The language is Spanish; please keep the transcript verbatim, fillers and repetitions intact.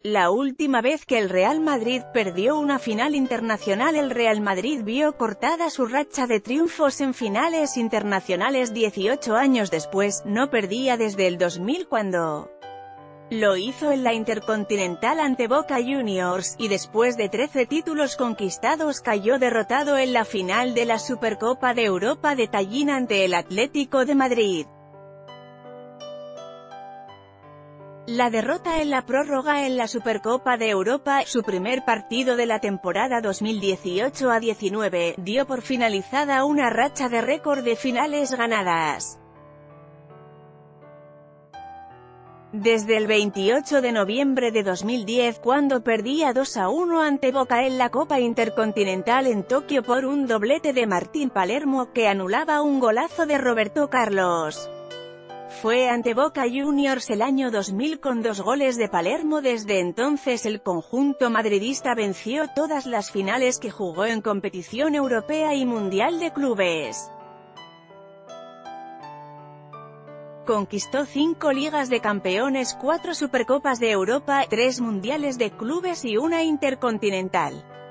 La última vez que el Real Madrid perdió una final internacional, el Real Madrid vio cortada su racha de triunfos en finales internacionales dieciocho años después. No perdía desde el dos mil, cuando lo hizo en la Intercontinental ante Boca Juniors, y después de trece títulos conquistados cayó derrotado en la final de la Supercopa de Europa de Tallin ante el Atlético de Madrid. La derrota en la prórroga en la Supercopa de Europa, su primer partido de la temporada dos mil dieciocho a diecinueve, dio por finalizada una racha de récord de finales ganadas. Desde el veintiocho de noviembre de dos mil diez, cuando perdía dos a uno ante Boca en la Copa Intercontinental en Tokio por un doblete de Martín Palermo, que anulaba un golazo de Roberto Carlos. Fue ante Boca Juniors el año dos mil con dos goles de Palermo. Desde entonces el conjunto madridista venció todas las finales que jugó en competición europea y mundial de clubes. Conquistó cinco Ligas de Campeones, cuatro Supercopas de Europa, tres Mundiales de Clubes y una Intercontinental.